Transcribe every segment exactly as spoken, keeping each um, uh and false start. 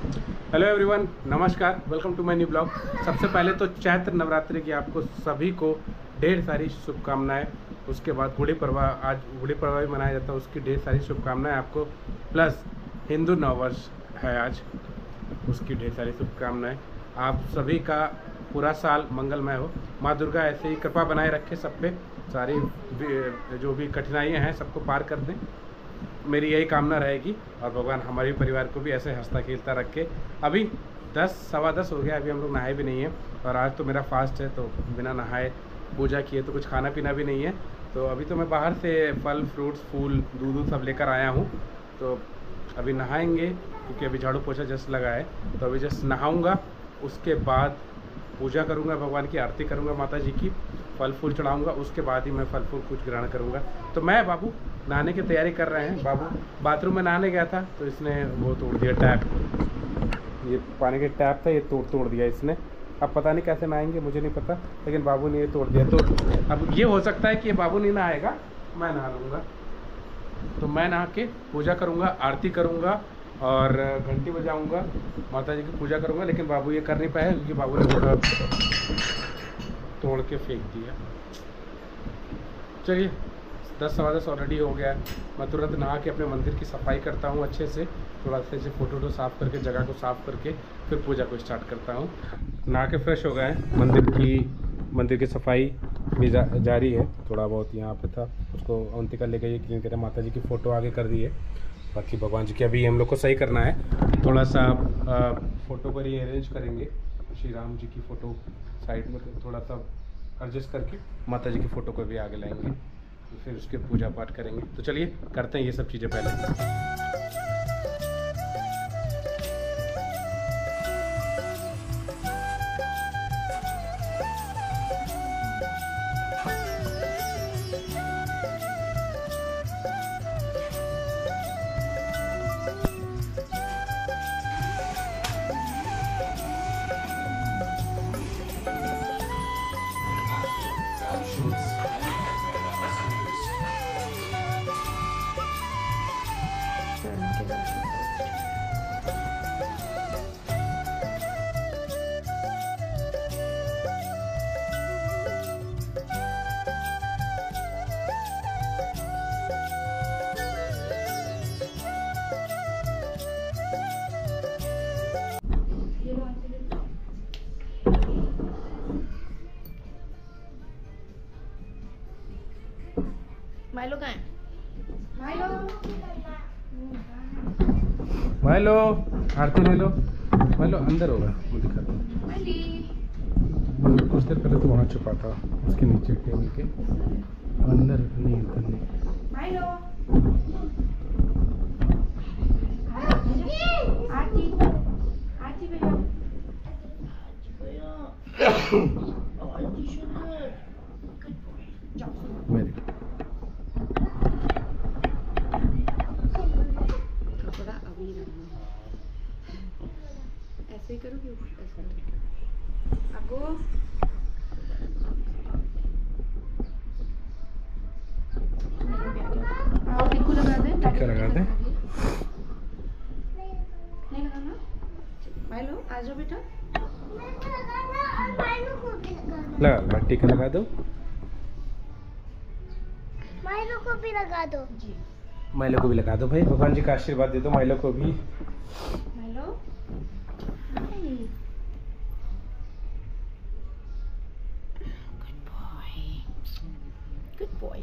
Hello everyone, नमस्कार, welcome to my new blog. सबसे पहले तो चैत्र नवरात्रि की आपको सभी को ढेर सारी शुभकामनाएं। उसके बाद गुड़ी पड़वा, आज गुड़ी पड़वा भी मनाया जाता है, उसकी ढेर सारी शुभकामनाएं आपको। प्लस हिंदू नववर्ष है आज, उसकी ढेर सारी शुभकामनाएं। आप सभी का पूरा साल मंगलमय हो। माँ दुर्गा ऐसे ही कृपा बनाए रखे सब पे, सारी जो भी कठिनाइयाँ हैं सबको पार कर दें, मेरी यही कामना रहेगी। और भगवान हमारे परिवार को भी ऐसे हंसता खेलता रखे। अभी दस सवा दस हो गया, अभी हम लोग नहाए भी नहीं हैं। और आज तो मेरा फास्ट है, तो बिना नहाए पूजा किए तो कुछ खाना पीना भी नहीं है। तो अभी तो मैं बाहर से फल फ्रूट्स फूल दूध दूध सब लेकर आया हूँ। तो अभी नहाएंगे, क्योंकि अभी झाड़ू पोछा जस्ट लगा है। तो अभी जस्ट नहाऊँगा, उसके बाद पूजा करूँगा, भगवान की आरती करूँगा, माता जी की फल फूल चढ़ाऊँगा। उसके बाद ही मैं फल फूल कुछ ग्रहण करूँगा। तो मैं बाबू नहाने की तैयारी कर रहे हैं। बाबू बाथरूम में नहाने गया था, तो इसने वो तोड़ दिया टैप, ये पानी के टैप था, ये तोड़ तोड़ दिया इसने। अब पता नहीं कैसे नहाएंगे, मुझे नहीं पता, लेकिन बाबू ने ये तोड़ दिया। तो अब ये हो सकता है कि ये बाबू नहीं नहाएगा, मैं नहा लूँगा। तो मैं नहा के पूजा करूँगा, आरती करूँगा और घंटी बजाऊँगा, माता जी की पूजा करूँगा। लेकिन बाबू ये कर नहीं पाया, क्योंकि बाबू ने थोड़ा तोड़ के फेंक दिया। चलिए, दस सवा दस ऑलरेडी हो गया है। मैं तुरंत नहा के अपने मंदिर की सफाई करता हूँ अच्छे से, थोड़ा अच्छे से फ़ोटो वोटो साफ़ करके, जगह को साफ़ करके फिर पूजा को स्टार्ट करता हूँ। नहा के फ्रेश हो गए हैं। मंदिर की मंदिर की सफाई भी जा, जारी है। थोड़ा बहुत यहाँ पे था, उसको अवंतिका ले गई क्लीन करें। माता जी की फ़ोटो आगे कर दी है, बाकी भगवान जी की अभी हम लोग को सही करना है। थोड़ा सा फ़ोटो को रीअरेंज करेंगे, श्री राम जी की फ़ोटो साइड में थोड़ा सा एडजस्ट करके माता जी की फ़ोटो को भी आगे लाएंगे, तो फिर उसके पूजा पाठ करेंगे। तो चलिए करते हैं ये सब चीज़ें पहले। माइलो कहाँ है? माइलो माइलो आरती ले लो। माइलो अंदर होगा, वो दिखाता हूँ। कुछ देर पहले तो वहाँ छुपा था, उसके नीचे टेबल के अंदर नहीं करने। माइलो आरती आरती भैया मेरी ऐसे ही करो कि आपको आओ टिक्कू लगा दे। टिक्का लगा दे। नहीं लगाना। माइलो आ जाओ बेटा, लगा लगा टिक्का लगा दो। माइलो को भी लगा दो जी। माइलो को भी लगा दो भाई, भगवान जी का आशीर्वाद दे दो माइलो को भी। Milo Good boy.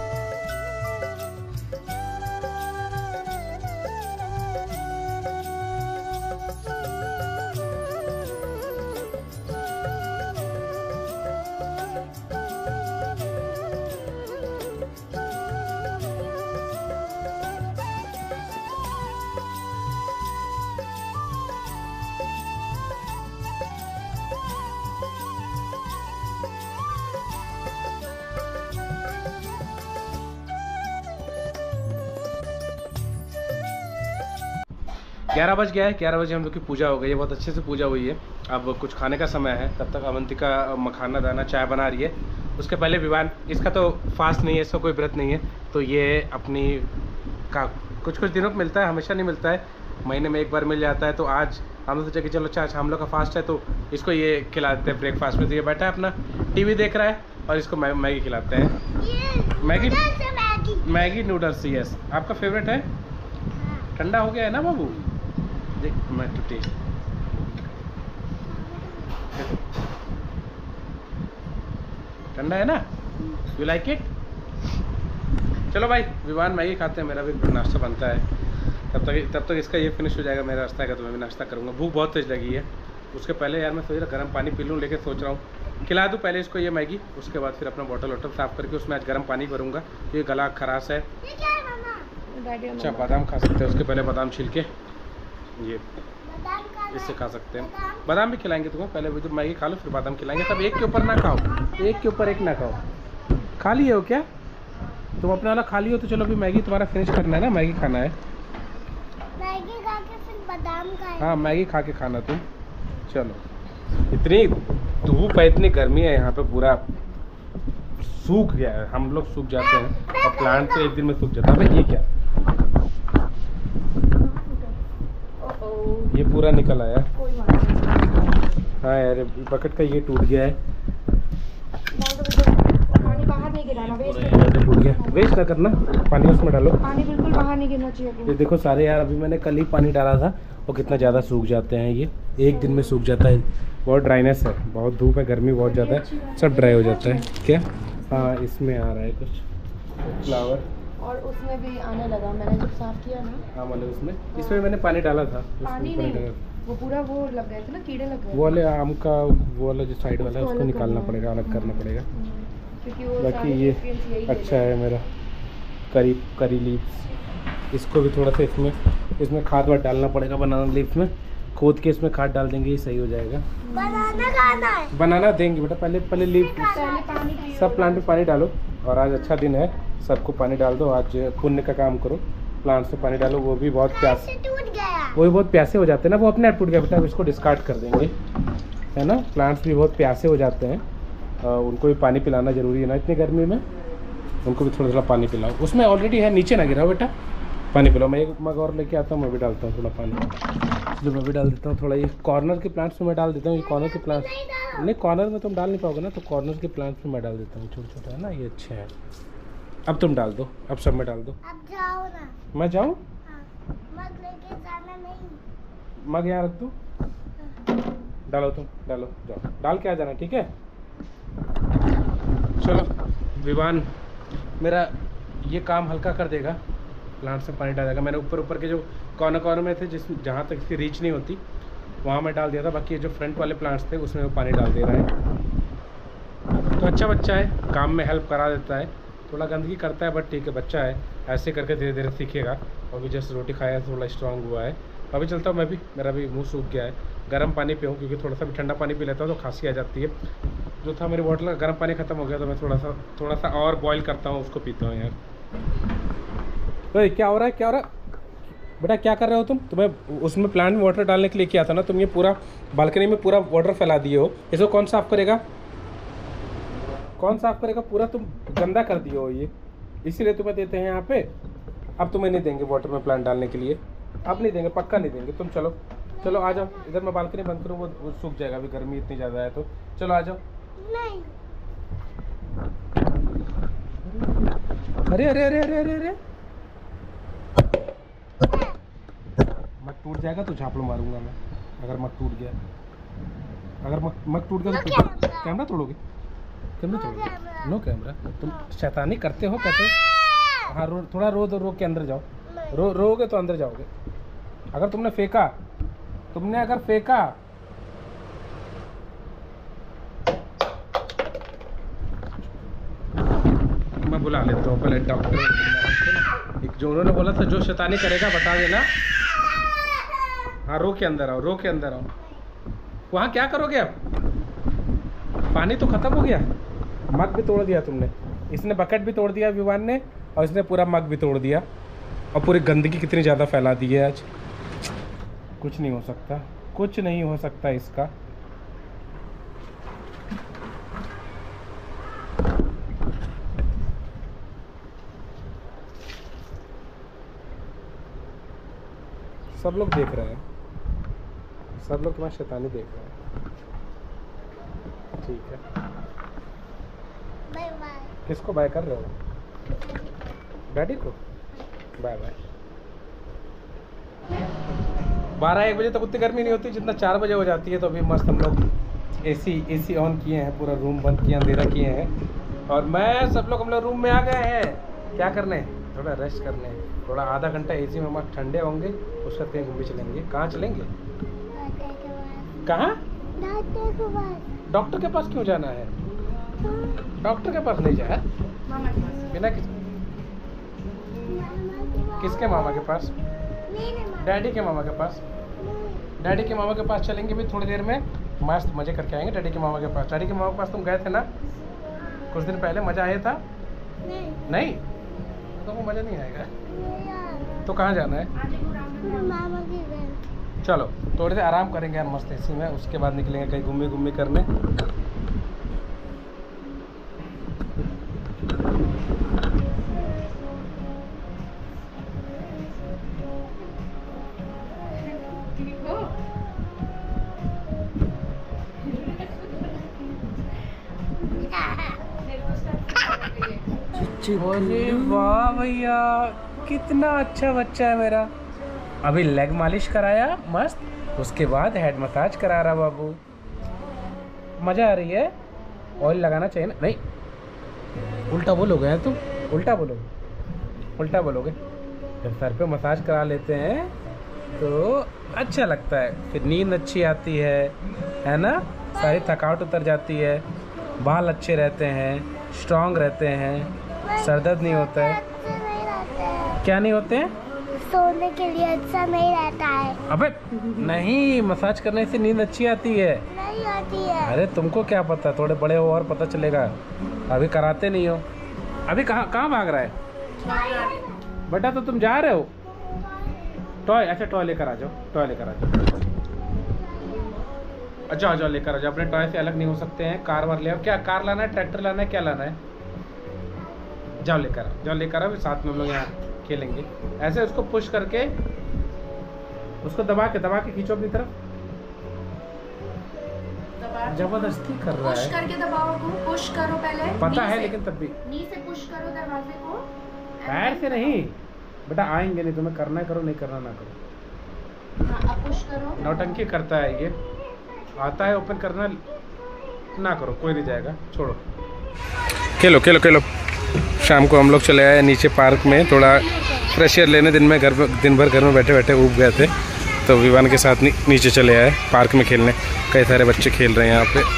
ग्यारह बज गया है। ग्यारह बजे हम लोग की पूजा हो गई है, बहुत अच्छे से पूजा हुई है। अब कुछ खाने का समय है, तब तक अवंतिका मखाना दाना चाय बना रही है। उसके पहले विवान, इसका तो फास्ट नहीं है, इसका कोई व्रत नहीं है, तो ये अपनी का कुछ कुछ दिनों को मिलता है, हमेशा नहीं मिलता है। महीने में एक बार मिल जाता है, तो आज हम सोचा कि चलो अच्छा हम लोग का फास्ट है तो इसको ये खिला देते हैं ब्रेकफास्ट में। तो ये बैठा है अपना टीवी देख रहा है और इसको मै, मैगी खिलाते हैं। Maggi Maggi Maggi noodles, yes. आपका फेवरेट है? ठंडा हो गया है ना बाबू? देख मैं तो टेस्ट ठंडा है ना? You like it? चलो भाई विवान मैगी खाते हैं, मेरा भी नाश्ता बनता है। तब तक तब तक इसका ये फिनिश हो जाएगा मेरा नाश्ता का, तो मैं भी नाश्ता करूँगा। भूख बहुत तेज लगी है। उसके पहले यार मैं सोच रहा गर्म पानी पी लूँ, लेके सोच रहा हूँ खिला दूँ पहले इसको ये मैगी, उसके बाद फिर अपना बॉटल वॉटल साफ़ करके उसमें आज गर्म पानी भरूँगा। ये गला खराश है। ये क्या है मामा? अच्छा बादाम खा सकते हैं, उसके पहले बादाम छील के ये बादाम खाना इससे है। खा सकते हैं। बादाम? बादाम भी खिलाएंगे तुम्हें, पहले भी तो मैगी खा लो फिर बादाम खिलाएंगे। सब एक के ऊपर ना खाओ, एक के ऊपर एक ना खाओ। खा लिए हो क्या तुम? अपना वाला खा लियो तो चलो अभी मैगी तुम्हारा फिनिश करना है ना, मैगी खाना है। मैगी खा के फिर बादाम खाएंगे। हाँ मैगी खा के खाना तुम। चलो इतनी धूप है, इतनी गर्मी है यहाँ पे, पूरा सूख गया है। हम लोग सूख जाते हैं और प्लांट तो एक दिन में सूख जाता है। ये क्या, ये पूरा निकल आया। हाँ यार बकेट का ये टूट गया है, पानी बाहर नहीं गिराना, वेस्ट ये टूट गया। वेस्ट ना करना, पानी उसमें डालो। पानी बिल्कुल बाहर नहीं गिरना चाहिए। ये देखो सारे यार, अभी मैंने कल ही पानी डाला था और कितना ज़्यादा सूख जाते हैं। ये एक दिन में सूख जाता है। बहुत ड्राइनेस है, बहुत धूप है, गर्मी बहुत ज़्यादा है, सब ड्राई हो जाता है। क्या? हाँ इसमें आ रहा है कुछ फ्लावर, और उसमें भी आने लगा, मैंने जब साफ किया ना। हाँ मतलब उसमें इसमें मैंने पानी डाला था। पानी उसमें नहीं, डाला। वो पूरा वो लग गए थे ना, कीड़े लग गए। वो वाले आम का वो वाला जो साइड वाला है उसको उसको अलग निकालना करना पड़ेगा, अलग करना पड़ेगा। क्योंकि वो बाकी सारे ये nutrients यही अच्छा ले है मेरा करी करी लीव्स। इसको भी थोड़ा सा इसमें इसमें खाद वाद डालना पड़ेगा, बनाना लीव्स में खोद के इसमें खाद डाल देंगे, ये सही हो जाएगा। बनाना खाना है। बनाना देंगे बेटा, पहले पहले लीव पहले पानी पियो। सब प्लांट में पानी डालो। और आज अच्छा दिन है, सबको पानी डाल दो। आज पुण्य का काम करो, प्लांट से पानी डालो। वो भी बहुत प्यास कैसे टूट गया? वो भी बहुत प्यासे हो जाते हैं ना, वो अपने आप टूट गया बेटा, अब इसको डिस्कार्ड कर देंगे, है ना। प्लांट्स भी बहुत प्यासे हो जाते हैं, आ, उनको भी पानी पिलाना ज़रूरी है ना इतनी गर्मी में। उनको भी थोड़ा थोड़ा पानी पिलाओ। उसमें ऑलरेडी है, नीचे ना गिराओ बेटा, पानी पिलाओ। मैं एक मग और लेके आता हूँ, मैं भी डालता हूँ थोड़ा पानी। जो मैं भी डाल देता हूँ थोड़ा, ये कॉर्नर के प्लांट्स में मैं डाल देता हूँ। ये कॉर्नर के प्लांट्स नहीं, कॉर्नर में तुम डाल नहीं पाओगे ना, तो कॉर्नर के प्लांट्स में मैं डाल देता हूँ, छोटे छोटे है ना, ये अच्छे हैं। अब तुम डाल दो, अब सब में डाल दो। अब जाओ ना। मैं जाऊँ? हाँ, मग लेके जाना नहीं। मग यहाँ रख दूँ? डालो तुम, डालो, जाओ डाल के आ जाना, ठीक है। चलो विवान मेरा ये काम हल्का कर देगा, प्लांट से पानी डाल देगा। मैंने ऊपर ऊपर के जो कॉर्नर कॉर्नर में थे, जिस जहाँ तक इसकी रीच नहीं होती वहाँ मैं डाल दिया था। बाकी ये जो फ्रंट वाले प्लांट्स थे उसमें वो पानी डाल दे रहा है। तो अच्छा बच्चा है, काम में हेल्प करा देता है, थोड़ा गंदगी करता है बट ठीक है, बच्चा है, ऐसे करके धीरे धीरे सीखेगा। अभी जस्ट रोटी खाया, थोड़ा स्ट्रांग हुआ है। अभी चलता हूँ मैं भी, मेरा भी मुंह सूख गया है। गर्म पानी पीऊँ, क्योंकि थोड़ा सा भी ठंडा पानी पी लेता हूँ तो खांसी आ जाती है। जो था मेरी बोतल का गर्म पानी ख़त्म हो गया, तो मैं थोड़ा सा थोड़ा सा और बॉईल करता हूँ, उसको पीता हूँ यार। तो क्या हो रहा है, क्या हो रहा है बेटा, क्या कर रहे हो तुम? तुम्हें उसमें प्लांट में वाटर डालने के लिए किया था ना, तुम ये पूरा बालकनी में पूरा वाटर फैला दिए हो। इसको कौन साफ़ करेगा, कौन साफ़ करेगा? पूरा तुम गंदा कर दिए हो ये, इसीलिए तुम्हें देते हैं यहाँ पे। अब तुम्हें नहीं देंगे वाटर में प्लांट डालने के लिए, अब नहीं देंगे, पक्का नहीं देंगे। तुम चलो चलो आ जाओ इधर, मैं बालकनी बंद करूँ, वो, वो सूख जाएगा, अभी गर्मी इतनी ज़्यादा है। तो चलो आ जाओ। नहीं। अरे अरे अरे अरे अरे अरे मग टूट जाएगा तो झापड़ मारूंगा मैं, अगर मग टूट गया। अगर मग मग टूट गया तो कैमरा तोड़ोगे? कैमरा तोड़ोगे? No camera. तुम शैतानी करते हो, कहते हो। हाँ रो, थोड़ा रो दो, रो के अंदर जाओ। रो रोगे तो अंदर जाओगे। अगर तुमने फेंका, तुमने अगर फेंका मैं बुला लेता हूँ पहले डॉक्टर। जो उन्होंने बोला था जो शैतानी करेगा बता देना। हाँ रो के अंदर आओ, रो के अंदर आओ। वहाँ क्या करोगे अब? पानी तो खत्म हो गया, मग भी तोड़ दिया तुमने। इसने बकेट भी तोड़ दिया विवान ने, और इसने पूरा मग भी तोड़ दिया, और पूरी गंदगी कितनी ज़्यादा फैला दी है आज। कुछ नहीं हो सकता, कुछ नहीं हो सकता इसका। सब लोग देख रहे हैं, सब लोग तुम्हारी शैतानी देख रहे हैं। ठीक है, बाय बाय। किसको बाय कर रहे हो? डैडी को बाय बाय। बारह एक बजे तक उतनी गर्मी नहीं होती जितना चार बजे हो जाती है। तो अभी मस्त हम लोग एसी एसी ऑन किए हैं, पूरा रूम बंद किया, अंधेरा किए हैं, और मैं सब लोग हम लोग रूम में आ गए हैं। क्या करने? थोड़ा रेस्ट करने, थोड़ा आधा घंटा एसी में मस्त ठंडे होंगे, उसके बाद कहीं घूमने चलेंगे। कहाँ चलेंगे? कहाँ? डॉक्टर के पास क्यों जाना है? डॉक्टर के पास नहीं जाए मामा के पास। बिना किस किसके मामा के पास? डैडी के मामा के पास। डैडी के मामा के पास चलेंगे भी थोड़ी देर में, मस्त मजे करके आएंगे डैडी के मामा के पास। डैडी के मामा के पास तुम गए थे ना कुछ दिन पहले, मजा आया था? नहीं, नहीं तो वो मजा नहीं आएगा। तो कहाँ जाना है? मामा के घर। चलो थोड़ी देर आराम करेंगे यार मस्त एसी में, उसके बाद निकलेंगे कहीं घूमने घूमने करने। अरे वाह भैया, कितना अच्छा बच्चा है मेरा। अभी लेग मालिश कराया मस्त, उसके बाद हेड मसाज करा रहा बाबू। मजा आ रही है? ऑयल लगाना चाहिए ना? नहीं, उल्टा बोलोगे यार तुम, उल्टा बोलोगे, उल्टा बोलोगे। जब सर पे मसाज करा लेते हैं तो अच्छा लगता है, फिर नींद अच्छी आती है है ना, सारी थकावट उतर जाती है, बाल अच्छे रहते हैं, स्ट्रांग रहते हैं, सर दर्द नहीं होता है। अच्छा नहीं रहता है। क्या नहीं होते हैं? सोने के लिए अच्छा नहीं रहता है। अबे नहीं, मसाज करने से नींद अच्छी आती है। नहीं आती है। अरे तुमको क्या पता, थोड़े बड़े हो और पता चलेगा, अभी कराते नहीं हो। अभी कहाँ कहाँ भाग रहा है बेटा? तो तुम जा रहे हो टॉय? अच्छा टॉय लेकर आ जाओ, टॉय लेकर आ जाओ। अच्छा आ जाओ, लेकर आ जाओ। अपने टॉय से अलग नहीं हो सकते हैं। कार वार ले आओ। क्या कार लाना है, ट्रैक्टर लाना है, क्या लाना है? जाओ लेकर आओ, जाओ लेकर आओ, साथ में हम लोग यहाँ खेलेंगे। ऐसे उसको पुश करके, उसको दबा के दबा के खींचो अपनी तरफ। जबरदस्ती कर रहा पुश है। करके दबाओ को, पुश करो पहले। पता नी है से- लेकिन तब भी नी से पुश करो दरवाजे को। पैर से नहीं बेटा, आएंगे नहीं। तुम्हें करना है करो, नहीं करना ना करो। हाँ, अब पुश करो। नौटंकी करता है ये, आता है ओपन करना, ना करो, कोई नहीं जाएगा, छोड़ो। खेलो खेलो खेलो। शाम को हम लोग चले आए नीचे पार्क में, थोड़ा फ्रेश एयर लेने। दिन में घर में दिन भर घर में बैठे बैठे ऊब गए थे, तो विवान के साथ नी, नीचे चले आए पार्क में खेलने। कई सारे बच्चे खेल रहे हैं यहाँ पे।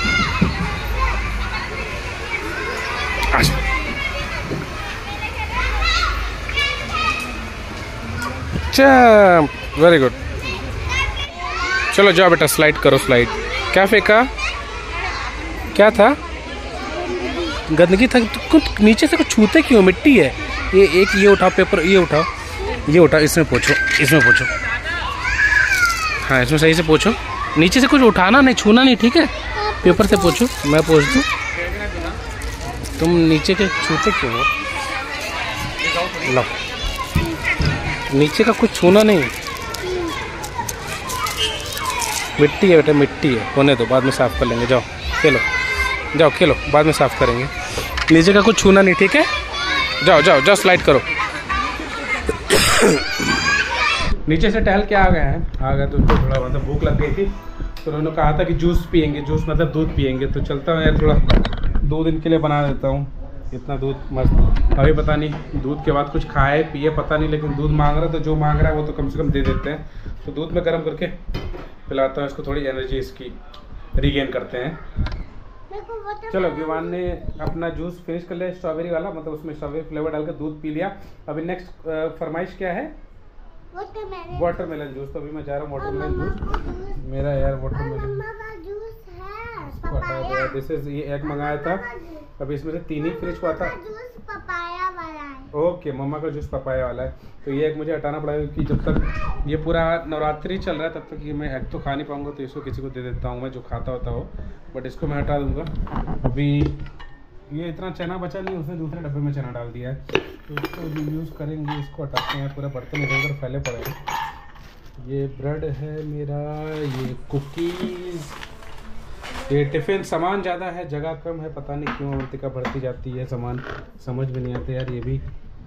अच्छा वेरी गुड। चलो जाओ बेटा, स्लाइड करो, स्लाइड। क्या फेंका? क्या था? गंदगी था। कुछ नीचे से कुछ छूते क्यों? मिट्टी है ये। एक ये उठाओ, पेपर ये उठाओ, ये उठाओ, इसमें पोछो, इसमें पोछो। हाँ इसमें सही से पोछो। नीचे से कुछ उठाना नहीं, छूना नहीं, ठीक है? पेपर से पोछो, मैं पोछ दूँ। तुम नीचे के छूते क्यों हो? लो, नीचे का कुछ छूना नहीं। मिट्टी है बेटा, मिट्टी है, होने दो, बाद में साफ कर लेंगे। जाओ खेलो, जाओ खेलो, बाद में साफ करेंगे। नीचे का कुछ छूना नहीं, ठीक है? जाओ जाओ जाओ, स्लाइड करो। नीचे से टहल के आ गए हैं, आ गए तो उनको थोड़ा मतलब भूख लग गई थी, तो उन्होंने कहा था कि जूस पियेंगे, जूस मतलब दूध पियेंगे। तो चलता हूँ यार, थोड़ा दो दिन के लिए बना देता हूँ। इतना दूध मस्त। अभी पता नहीं दूध के बाद कुछ खाए पिए पता नहीं, लेकिन दूध मांग रहा है तो जो मांग रहा है वो तो कम से कम दे देते हैं। तो दूध में गर्म करके पिलाता हूँ इसको, थोड़ी एनर्जी इसकी रिगेन करते हैं। चलो विवान ने अपना जूस फिनिश कर लिया, स्ट्रॉबेरी वाला, मतलब उसमें स्ट्रॉबेरी फ्लेवर डालकर दूध पी लिया। अभी नेक्स्ट फरमाइश क्या है? Watermelon juice. तो अभी मैं जा रहा हूँ वाटरमेलन जूस। मेरा यार वाटरमेलन दिस इज, ये एक मंगाया था, अभी इसमें से तीन ही फिनिश हुआ था। पपाया वाला है। ओके, मम्मा का जूस पपाया वाला है। तो ये एक मुझे हटाना पड़ेगा, क्योंकि जब तक ये पूरा नवरात्रि चल रहा है तब तक ये मैं एग तो खा नहीं पाऊंगा, तो इसको किसी को दे देता हूँ मैं, जो खाता होता हो। बट इसको मैं हटा दूंगा। अभी ये इतना चना बचा नहीं, उसने दूसरे डब्बे में चना डाल दिया है, तो इसको यूज़ करेंगे। इसको हटाते हैं, पूरा बर्तन इधर उधर फैले पड़े हैं। ये ब्रेड है मेरा, ये कुकीज़, ये टिफ़िन। सामान ज़्यादा है, जगह कम है, पता नहीं क्यों अवंतिका बढ़ती जाती है सामान, समझ में नहीं आता यार। ये भी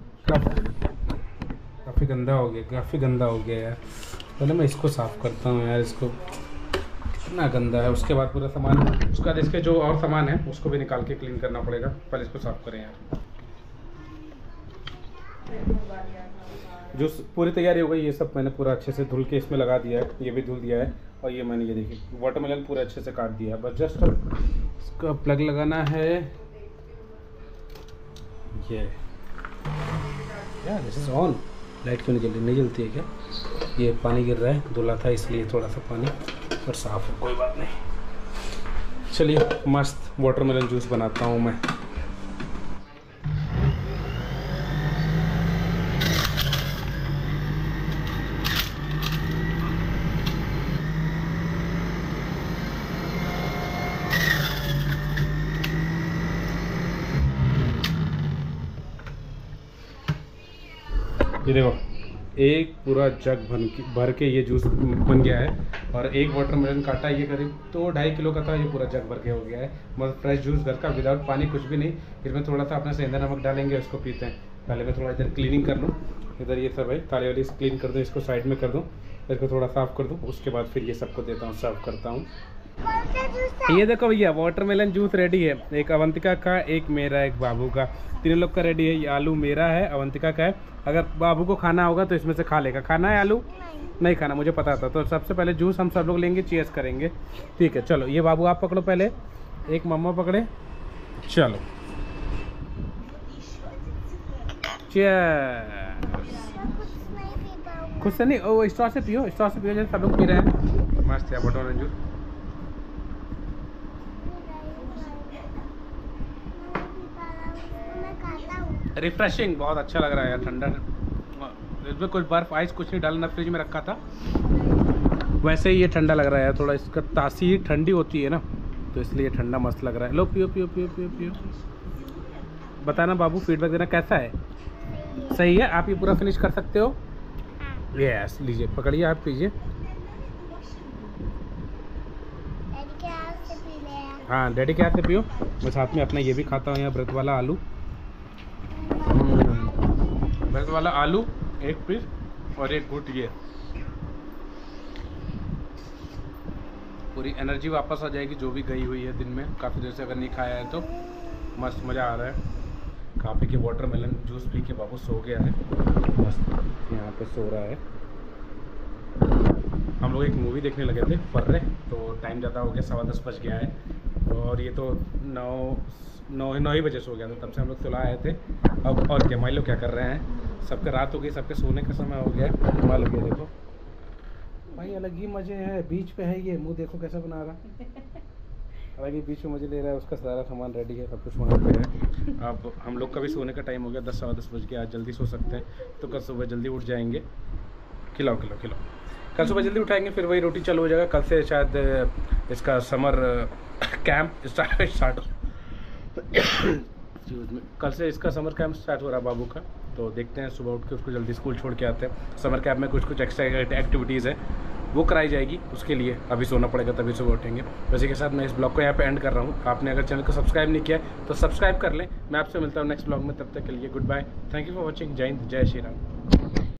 काफ़ी गंदा हो गया, काफ़ी गंदा हो गया यार। पहले मैं इसको साफ़ करता हूँ यार, इसको कितना गंदा है। उसके बाद पूरा सामान, उसके बाद इसके जो और सामान है उसको भी निकाल के क्लीन करना पड़ेगा। पहले इसको साफ़ करें यार। जूस पूरी तैयारी हो गई, ये सब मैंने पूरा अच्छे से धुल के इसमें लगा दिया है, ये भी धुल दिया है। और ये मैंने ये देखिए वाटरमेलन पूरा अच्छे से काट दिया है। बस जस्ट इसका प्लग लगाना है। ये यार दिस इज ऑन। लाइट क्यों नहीं जल रही? नहीं जलती है क्या? ये पानी गिर रहा है, धुला था इसलिए थोड़ा सा पानी, और साफ है, कोई बात नहीं। चलिए मस्त वाटरमेलन जूस बनाता हूँ मैं। ये देखो एक पूरा जग भर के भर के ये जूस बन गया है। और एक वाटरमेलन काटा, ये करीब तो ढाई किलो का था, ये पूरा जग भर के हो गया है। मतलब फ्रेश जूस घर का, विदाउट पानी, कुछ भी नहीं। फिर मैं थोड़ा सा अपने सेंधा नमक डालेंगे, उसको पीते हैं। पहले मैं थोड़ा इधर क्लीनिंग कर लूँ, इधर ये सब है ताली वाली क्लीन कर दूँ, इसको साइड में कर दूँ, फिर इसको थोड़ा साफ़ कर दूँ। उसके बाद फिर ये सबको देता हूँ, सर्व करता हूँ। ये देखो भैया वाटरमेलन जूस रेडी है। एक अवंतिका का, एक मेरा, एक बाबू का, तीनों लोग का रेडी है। ये आलू मेरा है, अवंतिका का है। अगर बाबू को खाना होगा तो इसमें से खा लेगा। खाना है आलू? नहीं, नहीं खाना, मुझे पता था। तो सबसे पहले जूस हम सब लोग लेंगे, चीयर्स करेंगे, ठीक है? चलो ये बाबू आप पकड़ो पहले, एक मम्मा पकड़े, चलो चीयर्स। खुद से नहीं, ओ स्टॉर से पियो, स्टॉर से पियो, जैसे सब लोग पी रहे हैं। मस्त है वाटरमेलन जूस। रिफ्रेशिंग, बहुत अच्छा लग रहा है यार, ठंडा। इसमें कुछ बर्फ आइस कुछ नहीं डालना, फ्रिज में रखा था, वैसे ही ये ठंडा लग रहा है यार। थोड़ा इसका तासीर ठंडी होती है ना, तो इसलिए ठंडा मस्त लग रहा है। लो पियो पियो पियो पियो पियो। बताना बाबू, फीडबैक देना कैसा है। सही है? आप ये पूरा फिनिश कर सकते हो? यस, लीजिए पकड़िए, आप पीजिए। हाँ डैडी के हाथ से पियो। मैं साथ में अपना ये भी खाता हूँ यहाँ, व्रत वाला आलू, व्रत वाला आलू एक पीस और एक घुट। ये पूरी एनर्जी वापस आ जाएगी जो भी गई हुई है दिन में, काफ़ी देर से अगर नहीं खाया है तो। मस्त मज़ा आ रहा है। खा पी के वाटरमेलन जूस पी के बाबू सो गया है, मस्त यहाँ पे सो रहा है। हम लोग एक मूवी देखने लगे थे, फर्रे, तो टाइम ज़्यादा हो गया, सवा दस बज गया है। और ये तो नौ नौ नौ ही बजे सो गया था, तब से हम लोग सुला आए थे। अब और क्या, माई लोग क्या कर रहे हैं, सबके रात हो गई, सबके सोने का समय हो गया है। माल हो गया, देखो भाई अलग ही मज़े हैं। बीच पे है ये, मुंह देखो कैसा बना रहा, अलग ही बीच में मज़े ले रहा है। उसका सारा सामान रेडी है, सब कुछ वहाँ पे है। अब हम लोग का भी सोने का टाइम हो गया, दस सवा दस बज गया। आज जल्दी सो सकते हैं तो कल सुबह जल्दी उठ जाएंगे। खिलाओ खिलाओ खिलाओ। कल सुबह जल्दी उठाएंगे, फिर वही रोटी चालू हो जाएगा। कल से शायद इसका समर कैंप स्टार्ट स्टार्ट कल से इसका समर कैंप स्टार्ट हो रहा है बाबू का। तो देखते हैं, सुबह उठ के उसको जल्दी स्कूल छोड़ के आते हैं। समर कैंप में कुछ कुछ एक्स्ट्रा एक्टिविटीज़ है वो कराई जाएगी, उसके लिए अभी सोना पड़ेगा, तभी सुबह उठेंगे। इसी के साथ मैं इस ब्लॉग को यहाँ पे एंड कर रहा हूँ। आपने अगर चैनल को सब्सक्राइब नहीं किया तो सब्सक्राइब कर लें। मैं आपसे मिलता हूँ नेक्स्ट ब्लॉग में, तब तक के लिए goodbye, thank you for watching. जय हिंद, जय श्री राम।